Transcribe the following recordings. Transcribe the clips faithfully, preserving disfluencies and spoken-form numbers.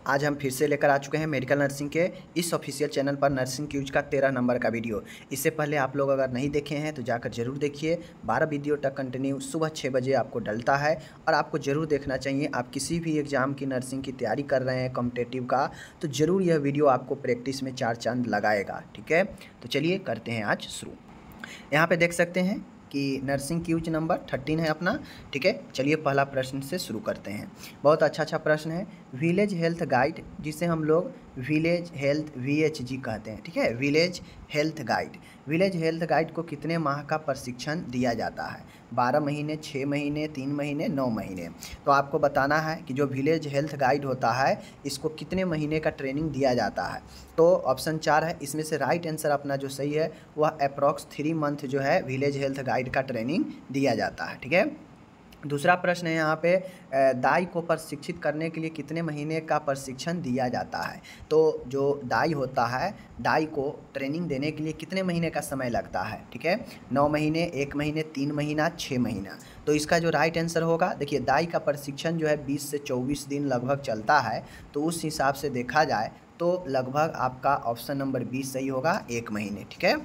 आज हम फिर से लेकर आ चुके हैं मेडिकल नर्सिंग के इस ऑफिशियल चैनल पर नर्सिंग क्यूज का तेरह नंबर का वीडियो। इससे पहले आप लोग अगर नहीं देखे हैं तो जाकर जरूर देखिए। बारह वीडियो तक कंटिन्यू सुबह छः बजे आपको डलता है और आपको ज़रूर देखना चाहिए। आप किसी भी एग्ज़ाम की नर्सिंग की तैयारी कर रहे हैं कॉम्पिटिटिव का, तो ज़रूर यह वीडियो आपको प्रैक्टिस में चार चांद लगाएगा। ठीक है, तो चलिए करते हैं आज शुरू। यहाँ पे देख सकते हैं कि नर्सिंग क्यूज नंबर थर्टीन है अपना। ठीक है, चलिए पहला प्रश्न से शुरू करते हैं। बहुत अच्छा अच्छा प्रश्न है। विलेज हेल्थ गाइड, जिसे हम लोग village health V H G कहते हैं। ठीक है, village health guide. Village health guide को कितने माह का प्रशिक्षण दिया जाता है? बारह महीने, छः महीने, तीन महीने, नौ महीने। तो आपको बताना है कि जो विलेज हेल्थ गाइड होता है इसको कितने महीने का ट्रेनिंग दिया जाता है। तो ऑप्शन चार है, इसमें से राइट आंसर अपना जो सही है वह अप्रॉक्स थ्री मंथ जो है विलेज हेल्थ गाइड का ट्रेनिंग दिया जाता है। ठीक है, दूसरा प्रश्न है यहाँ पे, दाई को प्रशिक्षित करने के लिए कितने महीने का प्रशिक्षण दिया जाता है? तो जो दाई होता है, दाई को ट्रेनिंग देने के लिए कितने महीने का समय लगता है? ठीक है, नौ महीने, एक महीने, तीन महीना, छः महीना। तो इसका जो राइट आंसर होगा, देखिए दाई का प्रशिक्षण जो है बीस से चौबीस दिन लगभग चलता है। तो उस हिसाब से देखा जाए तो लगभग आपका ऑप्शन नंबर बीस सही होगा, एक महीने। ठीक है,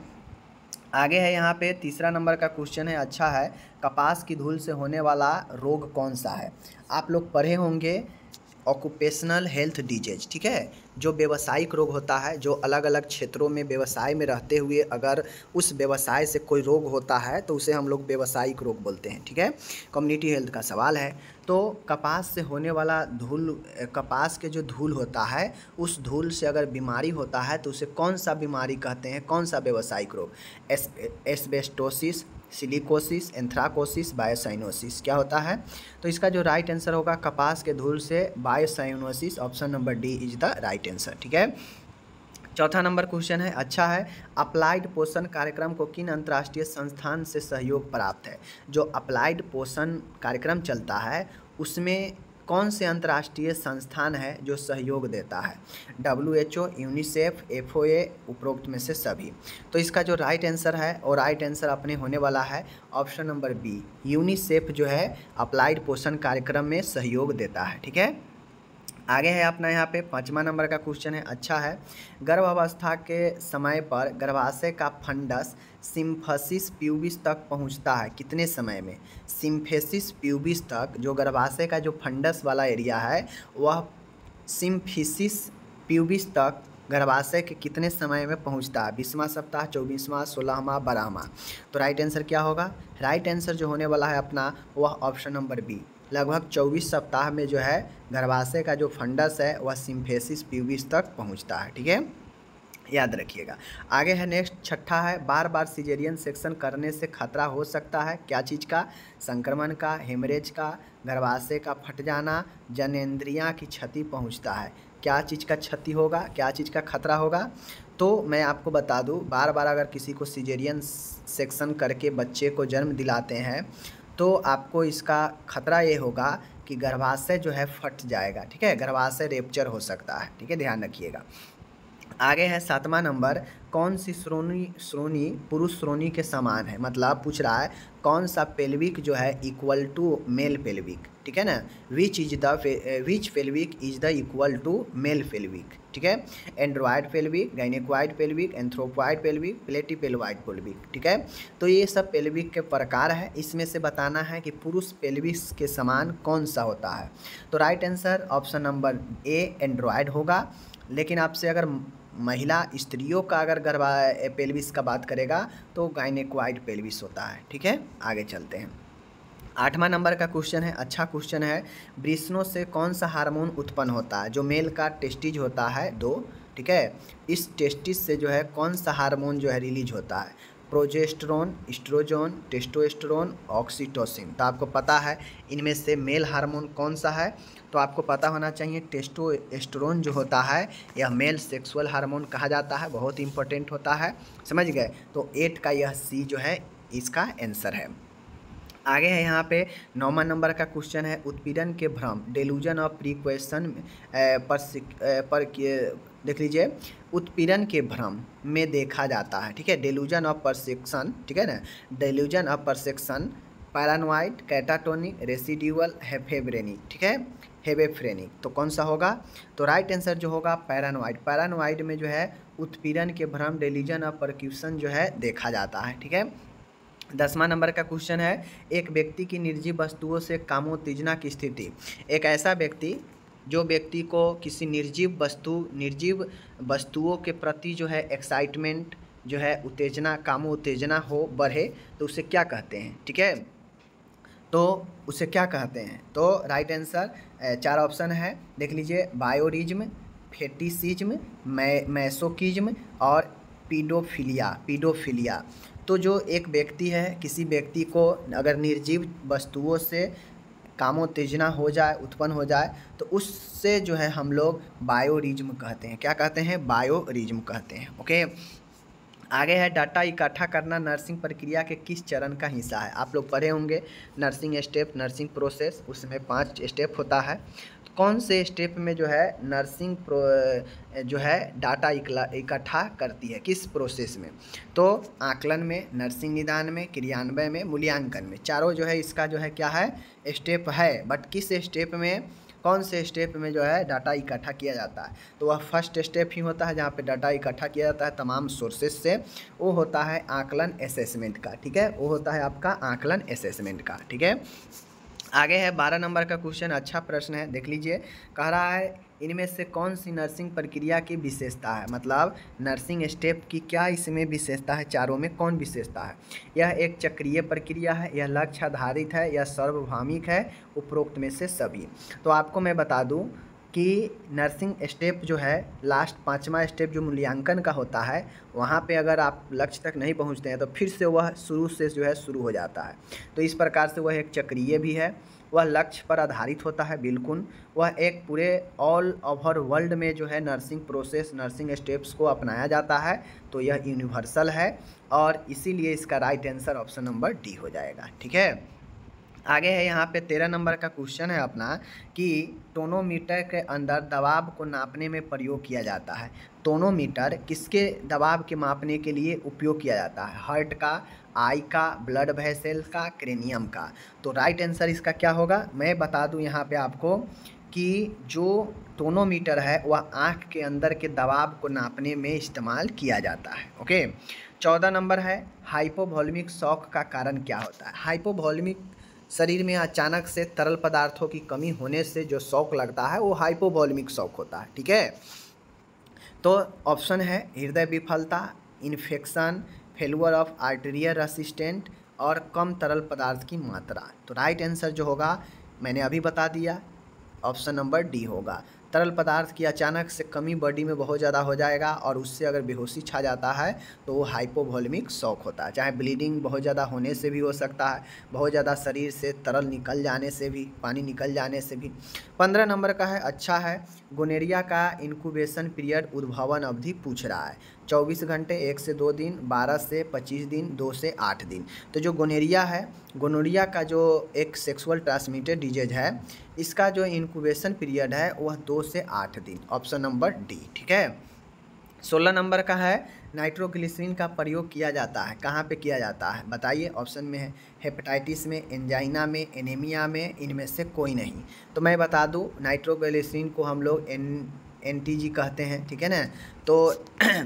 आगे है यहाँ पे तीसरा नंबर का क्वेश्चन है। अच्छा है, कपास की धूल से होने वाला रोग कौन सा है? आप लोग पढ़े होंगे ऑक्यूपेशनल हेल्थ डिजीज। ठीक है, जो व्यवसायिक रोग होता है, जो अलग अलग क्षेत्रों में व्यवसाय में रहते हुए अगर उस व्यवसाय से कोई रोग होता है तो उसे हम लोग व्यवसायिक रोग बोलते हैं। ठीक है, कम्युनिटी हेल्थ का सवाल है। तो कपास से होने वाला धूल, कपास के जो धूल होता है उस धूल से अगर बीमारी होता है तो उसे कौन सा बीमारी कहते हैं, कौन सा व्यवसायिक रोग? As asbestosis, silicosis, anthracosis, byssinosis क्या होता है? तो इसका जो राइट आंसर होगा कपास के धूल से byssinosis, option number D is the right answer. ठीक है, चौथा नंबर क्वेश्चन है। अच्छा है, अप्लाइड पोषण कार्यक्रम को किन अंतर्राष्ट्रीय संस्थान से सहयोग प्राप्त है? जो अप्लाइड पोषण कार्यक्रम चलता है उसमें कौन से अंतर्राष्ट्रीय संस्थान है जो सहयोग देता है? W H O, UNICEF, F O A, उपरोक्त में से सभी। तो इसका जो राइट आंसर है और राइट आंसर अपने होने वाला है ऑप्शन नंबर बी, यूनिसेफ जो है अप्लाइड पोषण कार्यक्रम में सहयोग देता है। ठीक है, आगे है अपना यहाँ पे पाँचवा नंबर का क्वेश्चन है। अच्छा है, गर्भावस्था के समय पर गर्भाशय का फंडस सिम्फेसिस प्यूबिस तक पहुँचता है कितने समय में? सिम्फेसिस प्यूबिस तक जो गर्भाशय का जो फंडस वाला एरिया है वह सिम्फिसिस प्यूबिस तक गर्भाशय के कितने समय में पहुंचता है? बीसवां सप्ताह, चौबीसवां, सोलहवां, बारहवां। तो राइट आंसर क्या होगा? राइट आंसर जो होने वाला है अपना वह ऑप्शन नंबर बी, लगभग चौबीस सप्ताह में जो है गर्भाशय का जो फंडस है वह सिम्फेसिस प्यूबिस तक पहुंचता है। ठीक है, याद रखिएगा। आगे है नेक्स्ट, छठा है, बार बार सिजेरियन सेक्शन करने से खतरा हो सकता है क्या चीज़ का? संक्रमण का, हेमरेज का, गर्भाशय का फट जाना, जननेंद्रियां की क्षति पहुंचता है। क्या चीज़ का क्षति होगा, क्या चीज़ का खतरा होगा? तो मैं आपको बता दूं, बार बार अगर किसी को सिजेरियन सेक्शन करके बच्चे को जन्म दिलाते हैं तो आपको इसका खतरा ये होगा कि गर्भाशय जो है फट जाएगा। ठीक है, गर्भाशय रेप्चर हो सकता है। ठीक है, ध्यान रखिएगा। आगे है सातवां नंबर, कौन सी श्रोणी श्रोणी पुरुष श्रोणी के समान है? मतलब पूछ रहा है कौन सा पेल्विक जो है इक्वल टू मेल पेल्विक। ठीक है ना, which is the which pelvic is the equal to male pelvic. ठीक है, android pelvic, gynaecoid pelvic, anthropoid pelvic, platypelloid pelvic. ठीक है, तो ये सब पेल्विक के प्रकार है। इसमें से बताना है कि पुरुष पेल्विक के समान कौन सा होता है। तो right answer option number A android होगा। लेकिन आपसे अगर महिला स्त्रियों का अगर गर्भा पेल्विस का बात करेगा तो गाइनेकॉइड पेल्विस होता है। ठीक है, आगे चलते हैं। आठवां नंबर का क्वेश्चन है। अच्छा क्वेश्चन है, वृषणों से कौन सा हार्मोन उत्पन्न होता है? जो मेल का टेस्टिज होता है दो, ठीक है, इस टेस्टिस से जो है कौन सा हार्मोन जो है रिलीज होता है? Progesterone, oestrogen, testosterone, oxytocin. तो आपको पता है इनमें से मेल हार्मोन कौन सा है? तो आपको पता होना चाहिए टेस्टोस्टेरोन जो होता है यह मेल सेक्सुअल हार्मोन कहा जाता है, बहुत इंपॉर्टेंट होता है। समझ गए? तो एट का यह सी जो है इसका आंसर है। आगे है यहाँ पे नौवां नंबर का क्वेश्चन है, उत्पीड़न के भ्रम, डेलूजन ऑफ प्रीक्वेशन पर, पर देख लीजिए, उत्पीड़न के भ्रम में देखा जाता है। ठीक है, डेलूजन ऑफ परसेप्शन। ठीक है ना, delusion of perception, paranoid, catatonic, residual, hebephrenic. ठीक है, हेबेफ्रेनिक। तो कौन सा होगा? तो राइट आंसर जो होगा पैरानोइड। पैरानोइड में जो है उत्पीड़न के भ्रम, डेल्यूजन और परक्यूशन जो है देखा जाता है। ठीक है। दसवां नंबर का क्वेश्चन है, एक व्यक्ति की निर्जीव वस्तुओं से कामोत्तेजना की स्थिति। एक ऐसा व्यक्ति जो व्यक्ति को किसी निर्जीव वस्तु निर्जीव वस्तुओं के प्रति जो है एक्साइटमेंट जो है उत्तेजना, कामो उत्तेजना हो बढ़े तो उसे क्या कहते हैं? ठीक है, तो उसे क्या कहते हैं? तो राइट आंसर चार ऑप्शन है, देख लीजिए, बायोरिज्म, फेटिसिज्म, मै मैसोकिज्म और पीडोफिलिया। पीडोफिलिया तो जो एक व्यक्ति है, किसी व्यक्ति को अगर निर्जीव वस्तुओं से कामोत्तेजना हो जाए, उत्पन्न हो जाए, तो उससे जो है हम लोग बायोरिज्म कहते हैं। क्या कहते हैं? बायोरिज्म कहते हैं। ओके, आगे है डाटा इकट्ठा करना नर्सिंग प्रक्रिया के किस चरण का हिस्सा है? आप लोग पढ़े होंगे नर्सिंग स्टेप, नर्सिंग प्रोसेस, उसमें पांच स्टेप होता है। तो कौन से स्टेप में जो है नर्सिंग प्रो जो है डाटा इकट्ठा करती है, किस प्रोसेस में? तो आकलन में, नर्सिंग निदान में, क्रियान्वयन में, मूल्यांकन में। चारों जो है इसका जो है क्या है? स्टेप है, बट किस स्टेप में, कौन से स्टेप में जो है डाटा इकट्ठा किया जाता है? तो वह फर्स्ट स्टेप ही होता है जहाँ पे डाटा इकट्ठा किया जाता है तमाम सोर्सेस से, वो होता है आकलन असेसमेंट का। ठीक है, वो होता है आपका आकलन असेसमेंट का। ठीक है, आगे है बारह नंबर का क्वेश्चन, अच्छा प्रश्न है, देख लीजिए। कह रहा है इनमें से कौन सी नर्सिंग प्रक्रिया की विशेषता है? मतलब नर्सिंग स्टेप की क्या इसमें विशेषता है? चारों में कौन विशेषता है? यह एक चक्रीय प्रक्रिया है, यह लक्ष्य आधारित है, यह सार्वभौमिक है, उपरोक्त में से सभी। तो आपको मैं बता दूं कि नर्सिंग स्टेप जो है लास्ट पाँचवा स्टेप जो मूल्यांकन का होता है, वहाँ पे अगर आप लक्ष्य तक नहीं पहुँचते हैं तो फिर से वह शुरू से जो है शुरू हो जाता है। तो इस प्रकार से वह एक चक्रीय भी है, वह लक्ष्य पर आधारित होता है बिल्कुल, वह एक पूरे ऑल ओवर वर्ल्ड में जो है नर्सिंग प्रोसेस, नर्सिंग स्टेप्स को अपनाया जाता है, तो यह यूनिवर्सल है और इसीलिए इसका right answer option number D हो जाएगा। ठीक है, आगे है यहाँ पे तेरह नंबर का क्वेश्चन है अपना कि टोनोमीटर के अंदर दबाव को नापने में प्रयोग किया जाता है। टोनोमीटर किसके दबाव के मापने के लिए उपयोग किया जाता है? हार्ट का, आई का, ब्लड वेसल का, क्रेनियम का। तो राइट आंसर इसका क्या होगा? मैं बता दूं यहाँ पे आपको कि जो टोनोमीटर है वह आँख के अंदर के दबाव को नापने में इस्तेमाल किया जाता है। ओके, चौदह नंबर है हाइपोवॉल्यूमिक शॉक का कारण क्या होता है? हाइपोवॉल्यूमिक शरीर में अचानक से तरल पदार्थों की कमी होने से जो शॉक लगता है वो हाइपोवॉल्यूमिक शॉक होता है। ठीक है, तो ऑप्शन है हृदय विफलता, infection, failure of arterial resistant और कम तरल पदार्थ की मात्रा। तो राइट आंसर जो होगा मैंने अभी बता दिया, ऑप्शन नंबर डी होगा। तरल पदार्थ की अचानक से कमी बॉडी में बहुत ज़्यादा हो जाएगा और उससे अगर बेहोशी छा जाता है तो वो हाइपोवॉल्यूमिक शॉक होता है। चाहे ब्लीडिंग बहुत ज़्यादा होने से भी हो सकता है, बहुत ज़्यादा शरीर से तरल निकल जाने से भी, पानी निकल जाने से भी। पंद्रह नंबर का है, अच्छा है, गोनेरिया का इंक्यूबेशन पीरियड, उद्भवन अवधि पूछ रहा है। चौबीस घंटे, एक से दो दिन, बारह से पच्चीस दिन, दो से आठ दिन। तो जो गोनेरिया है, गोनोरिया का जो एक सेक्सुअल ट्रांसमिटेड डिजीज है, इसका जो इंक्यूबेशन पीरियड है वह दो से आठ दिन, ऑप्शन नंबर डी। ठीक है, सोलह नंबर का है नाइट्रोग्लिसरीन का प्रयोग किया जाता है, कहाँ पे किया जाता है बताइए? ऑप्शन में है हेपेटाइटिस में, एंजाइना में, एनीमिया में, इनमें से कोई नहीं। तो मैं बता दूं नाइट्रोग्लिसरीन को हम लोग एन एन टी जी कहते हैं। ठीक है ना, तो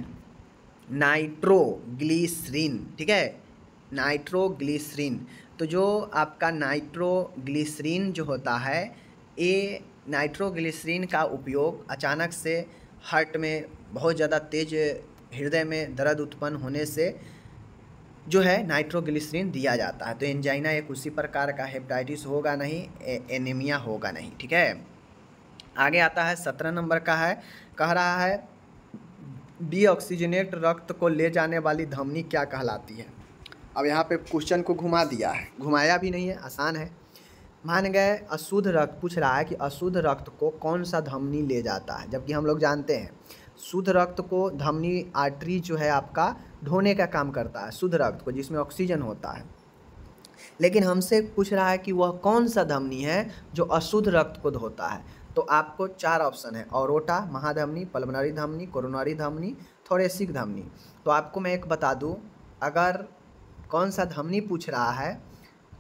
नाइट्रोग्लिसरीन, ठीक है, नाइट्रोग्लिसरीन। तो जो आपका नाइट्रोग्लिसरीन जो होता है, ये नाइट्रोग्लिसरीन का उपयोग अचानक से हार्ट में बहुत ज़्यादा तेज हृदय में दर्द उत्पन्न होने से जो है नाइट्रोग्लिसरीन दिया जाता है। तो एंजाइना एक उसी प्रकार का, हेपेटाइटिस होगा नहीं, ए, एनीमिया होगा नहीं। ठीक है, आगे आता है सत्रह नंबर का है, कह रहा है डीऑक्सीजनेट रक्त को ले जाने वाली धमनी क्या कहलाती है? अब यहाँ पे क्वेश्चन को घुमा दिया है, घुमाया भी नहीं है, आसान है। मान गए अशुद्ध रक्त, पूछ रहा है कि अशुद्ध रक्त को कौन सा धमनी ले जाता है, जबकि हम लोग जानते हैं शुद्ध रक्त को धमनी आर्टरी जो है आपका ढोने का काम करता है, शुद्ध रक्त को जिसमें ऑक्सीजन होता है। लेकिन हमसे पूछ रहा है कि वह कौन सा धमनी है जो अशुद्ध रक्त को धोता है। तो आपको चार ऑप्शन है, ऑरोटा, महाधमनी, पल्मोनरी धमनी, कोरोनरी धमनी, थोरेसिक धमनी। तो आपको मैं एक बता दूं, अगर कौन सा धमनी पूछ रहा है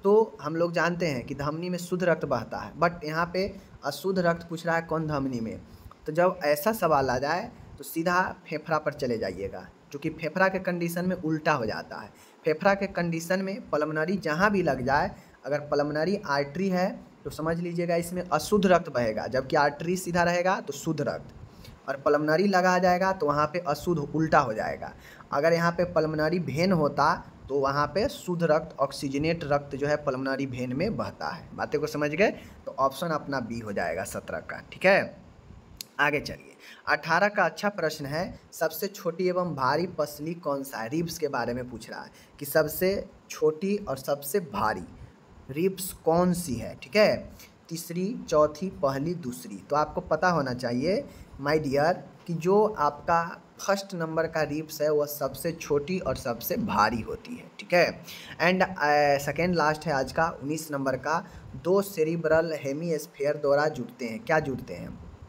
तो हम लोग जानते हैं कि धमनी में शुद्ध रक्त बहता है, बट यहाँ पे अशुद्ध रक्त पूछ रहा है कौन धमनी में। तो जब ऐसा सवाल आ जाए तो सीधा फेफड़ा पर चले जाइएगा, क्योंकि फेफड़ा के कंडीशन में उल्टा हो जाता है। फेफड़ा के कंडीशन में पल्मोनरी जहाँ भी लग जाए, अगर पल्मोनरी आर्टरी है तो समझ लीजिएगा इसमें अशुद्ध रक्त बहेगा, जबकि आर्टरी सीधा रहेगा तो शुद्ध रक्त, और पल्मोनरी लगा जाएगा तो वहाँ पे अशुद्ध उल्टा हो जाएगा। अगर यहाँ पे पल्मोनरी वेन होता तो वहाँ पे शुद्ध रक्त ऑक्सीजनेट रक्त जो है पल्मोनरी वेन में बहता है। बातें को समझ गए? तो ऑप्शन अपना बी हो जाएगा सत्रह का। ठीक है, आगे चलिए। अठारह का अच्छा प्रश्न है, सबसे छोटी एवं भारी पसली कौन सा है? रिब्स के बारे में पूछ रहा है कि सबसे छोटी और सबसे भारी रिब्स कौन सी है। ठीक है, तीसरी, चौथी, पहली, दूसरी। तो आपको पता होना चाहिए माय डियर कि जो आपका फर्स्ट नंबर का रिब्स है वह सबसे छोटी और सबसे भारी होती है। ठीक है, एंड सेकेंड लास्ट है आज का उन्नीस नंबर का, दो सेरिब्रल हेमीस्फीयर द्वारा जुड़ते हैं। क्या जुड़ते हैं?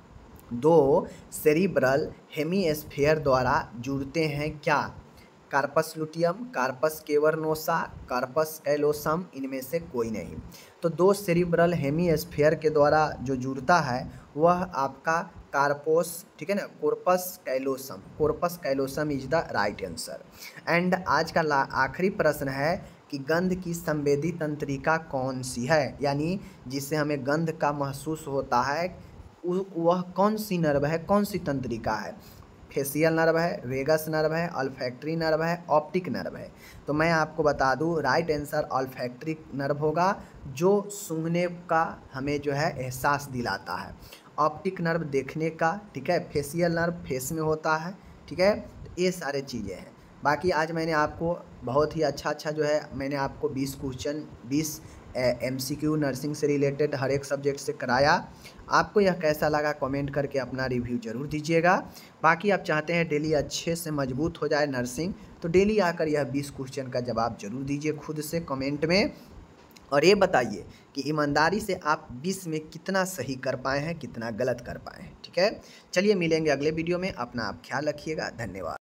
दो सेरिब्रल हेमीस्फीयर द्वारा जुड़ते हैं क्या? Corpus luteum, corpus cavernosa, corpus callosum, इनमें से कोई नहीं। तो दो सेरिब्रल हेमीस्फीयर के द्वारा जो जुड़ता है वह आपका कार्पोस, ठीक है ना, corpus callosum. Corpus callosum is the right answer. And आज का आखिरी प्रश्न है कि गंध की संवेदी तंत्रिका कौन सी है, यानी जिससे हमें गंध का महसूस होता है वह कौन सी नर्व है, कौन सी तंत्रिका है? फेशियल नर्व है, वेगस नर्व है, ऑल्फैक्टरी नर्व है, ऑप्टिक नर्व है। तो मैं आपको बता दूं राइट आंसर ऑल्फैक्टरी नर्व होगा, जो सूंघने का हमें जो है एहसास दिलाता है। ऑप्टिक नर्व देखने का, ठीक है। फेशियल नर्व फेस में होता है, ठीक है। तो ये सारे चीज़ें हैं। बाकी आज मैंने आपको बहुत ही अच्छा अच्छा जो है मैंने आपको बीस क्वेश्चन बीस एमसीक्यू नर्सिंग से रिलेटेड हर एक सब्जेक्ट से कराया। आपको यह कैसा लगा कमेंट करके अपना रिव्यू ज़रूर दीजिएगा। बाकी आप चाहते हैं डेली अच्छे से मजबूत हो जाए नर्सिंग, तो डेली आकर यह बीस क्वेश्चन का जवाब जरूर दीजिए खुद से कमेंट में, और ये बताइए कि ईमानदारी से आप बीस में कितना सही कर पाए हैं, कितना गलत कर पाए हैं। ठीक है, चलिए मिलेंगे अगले वीडियो में। अपना आप ख्याल रखिएगा। धन्यवाद।